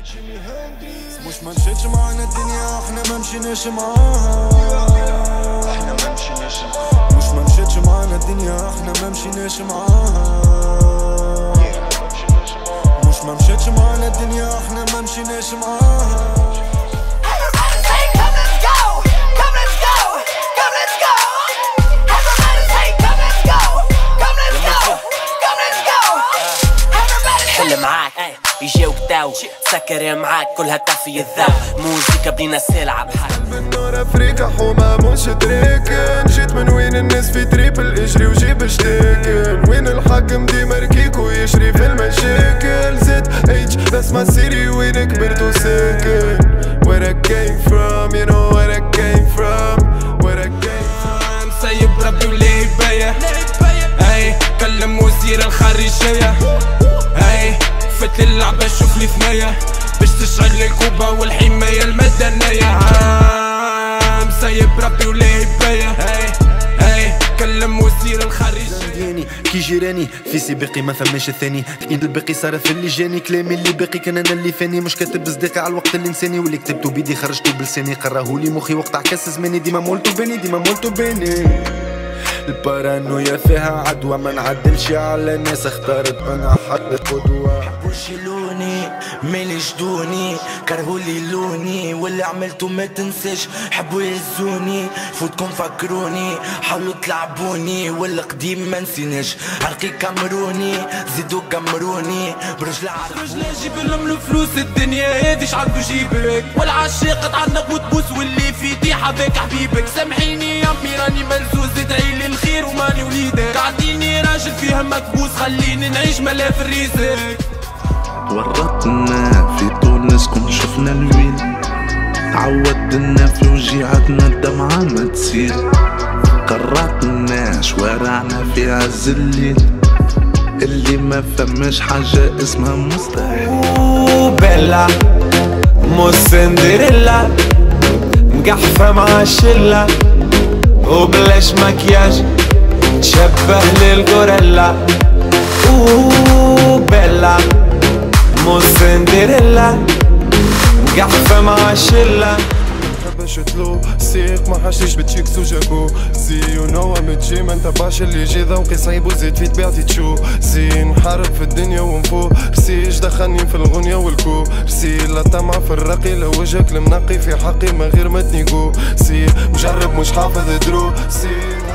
مش ما مشيتش معانا الدنيا احنا ما مشيناش معاها. مش ما مشيتش معانا الدنيا احنا ما مشيناش معاها. مش ما مشيتش معانا الدنيا احنا ما مشيناش معاها. حل معاك يجيوك داو سكر معاك كلها تافي الذاو موسيقى بلينا سلعة بحال من نور افريقيا حومة مش تريكن. جيت من وين الناس في تريبل اجري وجيب اشتاكل. وين الحاكم ديما ركيك ويشري في المشاكل. زيت ايج بس ما سيري وين كبرت وساكن. Where I came from you know where I came from. Where I came from. سايب ربي ولا يبايع اي كلم وزير الخارجية اي فت اللعبة شوف لي ثنايا باش تشعل الكوبا والحماية المدنية. مسايب ربي ولا يبايع اي كلم وزير الخارجية. كي جيراني في سباقي ما فماش الثاني. ايد الباقي صار في اللي جاني. كلامي اللي باقي كان انا اللي فاني. مش كاتب صداقي على الوقت الانساني. واللي كتبتو بيدي خرجتو بلساني. قراهولي مخي وقت عكس زماني. ديما مولتو باني ديما مولتو باني. البارانويا فيها عدوى ما نعدلش على ناس اختارت انا حد قدوة. حبوا يشيلوني مين يجدوني كرهولي لوني واللي عملته ما تنساش. حبوا يهزوني فوتكم فكروني حاولوا تلعبوني والقديم ما نسيناش. عرقي كامروني زيدوا كامروني برجل جيب لهم الفلوس الدنيا هادي شعندو جيبك. والعشاق تعلق وتبوس واللي في دي حباك حبيبك. سامحيني يا امي راني ملزوز ادعيلي الخير وماني وليدك. قعديني راجل فيها مكبوس خليني نعيش ملاف الريسك. ورطنا في تونس كون شفنا الويل. عودنا في وجيعتنا الدمعة ما تسيل. قرطنا شوارعنا في عز الليل. اللي ما فماش حاجة اسمها مستحيل. بيلا مو سندريلا مقحفة مع الشلة وبلاش مكياج تشبه للغوريلا. بيلا مو سندريلا مقحفة مع الشلة. شتلو سيق ما حشيش بتشيكس وجاكو. زي ونوا متجي ما انتبعش اللي يجي ذوقي صعيب وزيد في طبيعتي تشو. زي نحارب في الدنيا ونفو. رسيج دخلني في الغنية والكو. رسيل لا طمع في الرقي لو وجهك المنقي في حقي ما غير ما تنيقو. سي مجرب مش حافظ درو. سي